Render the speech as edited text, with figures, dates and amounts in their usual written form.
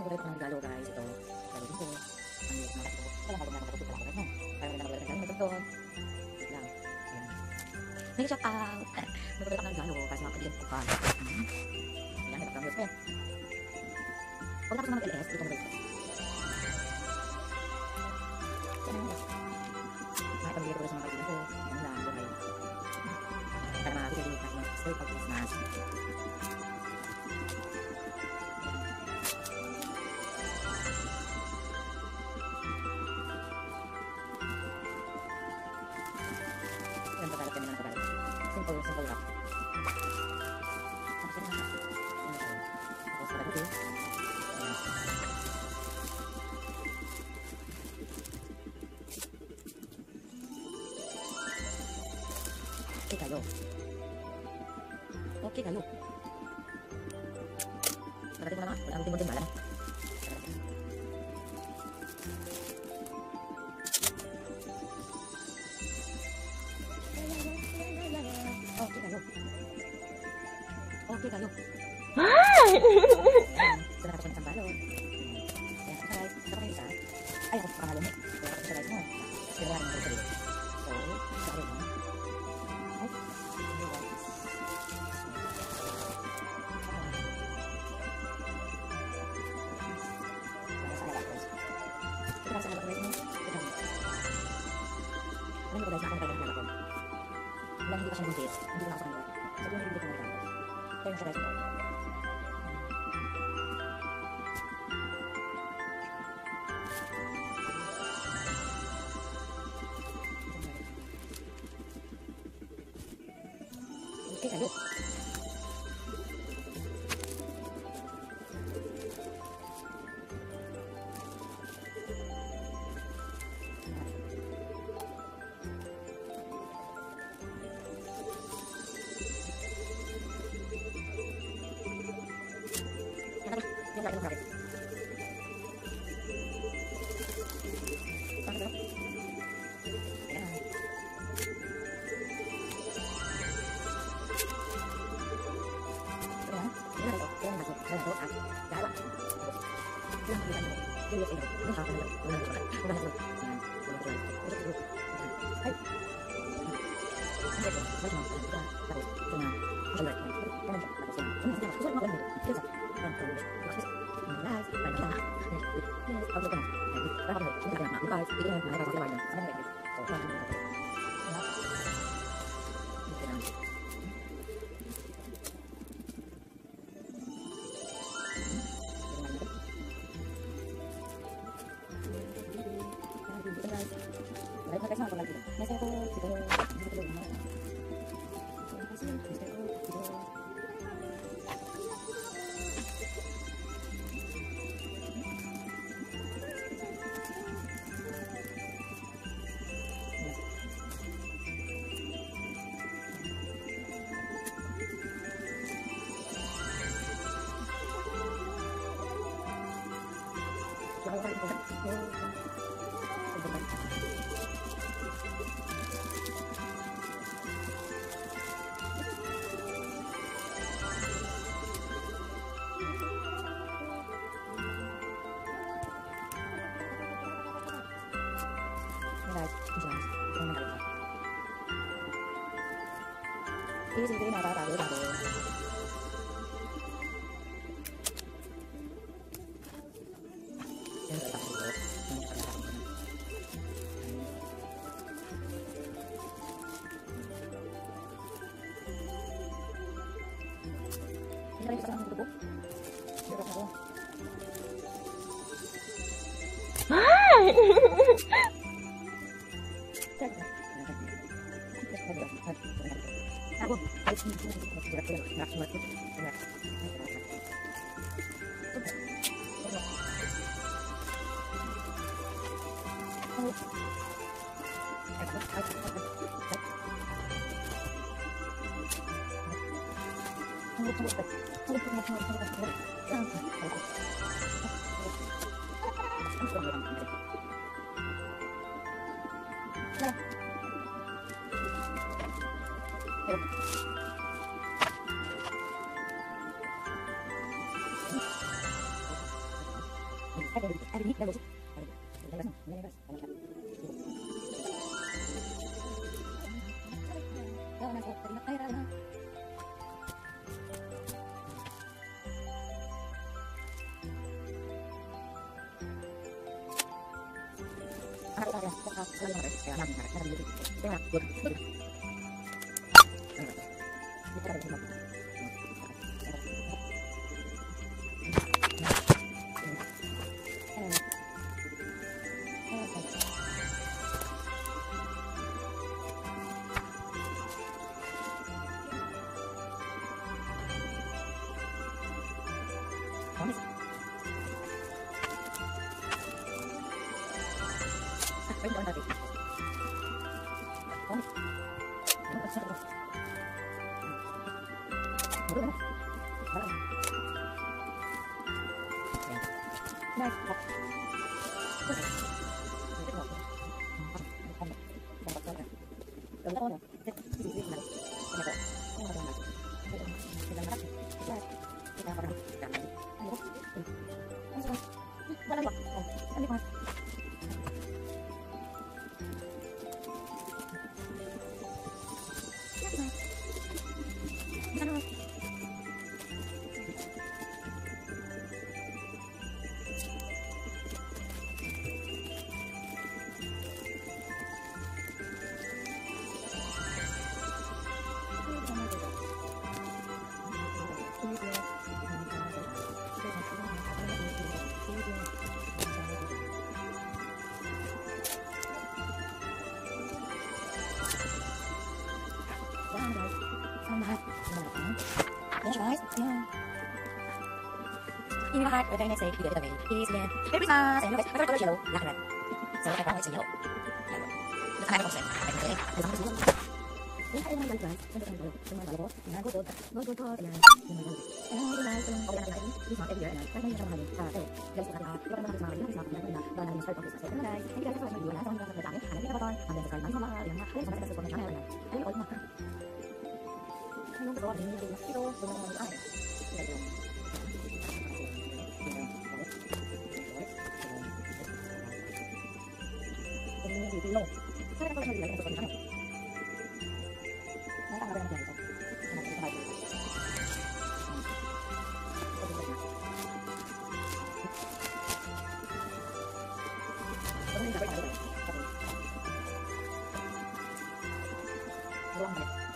Paborito ko ng regalo guys, ito. Regalo dito. Ang liit na ito. Kaya lang ako na ako guys, no? Kaya rin ako ng regalo nito. Lang. Ayan. May shout out. Paborito ko ng regalo kasi mga kaibigan ko pa. Ayan, ito ang pen. Pag tapos ng LS, ito mo dito. May pamilya ko sa mga kaibigan ko. Ano lang, buhay. Para makakita din natin stay pag Christmas. Yan, pagkalat kami ng pagkalat. Simple lang. Tapos yun lang. Tapos pagkalat ko. Okay kayo. Narating mo na nga. Ang timon din malam. Okay kayo. Okay kayo. So nakapos ng isang balon. Ayan, guys. Saka may isa. Ay, ako pangalong eh. Kaya ako sa guys mo. Pero wala naman sa sarili. So, sa rin mo. Ay. Alam ko guys, nakakang tayo ng lalakon. Wala hindi pa siyang buntis. Hindi ko na ako sa kanila. Sabi mo hindi ko na lalakon. Kaya siya guys ito. Okay kayo. Yung lagi ng rabbit. Bakit ito? Ayan. Ayan. Ayan ito. Ayan ito. Ayan ito. At dalawa. Ayan ito. Yung yes ito. Yung sa akin ito. Unang ito. Unang ito. Ayan. Unang ito. Ay. Ang ito. Balik mo. Tapos. Ito na. Ito na. Tapos yan. Tapos yan. Ito na. Ito na. Ito na. Guys, bye na. Yes, ako na. Para ko na. Guys, bigyan mo na ako sa wala. Ano ba 'yan? So, ano ba 'yan? Isipin na tayo. 今は我在那谁一个的美一些，对不嘛？谁那个他都是有两个人，所以才帮我一起有。那看来不水，哎，对，对方是有。你看那个人，真的很多，真的很多，你看过多的，多多多的人，真的很多。然后呢，跟我们来一场 A B 人，但是你上海啊，对，人数很大，有很多很长，有很长，有很长，当然你才搞这些，对不对？你看这个有人从那个大面看那个包装，旁边这个南方嘛，人嘛，还有什么这个是国内上来的人，还有我嘛。他们这个零零零，这都是我们爱，这个。đi lô các con hơi lấy một phần này nó đang ở bên này rồi nó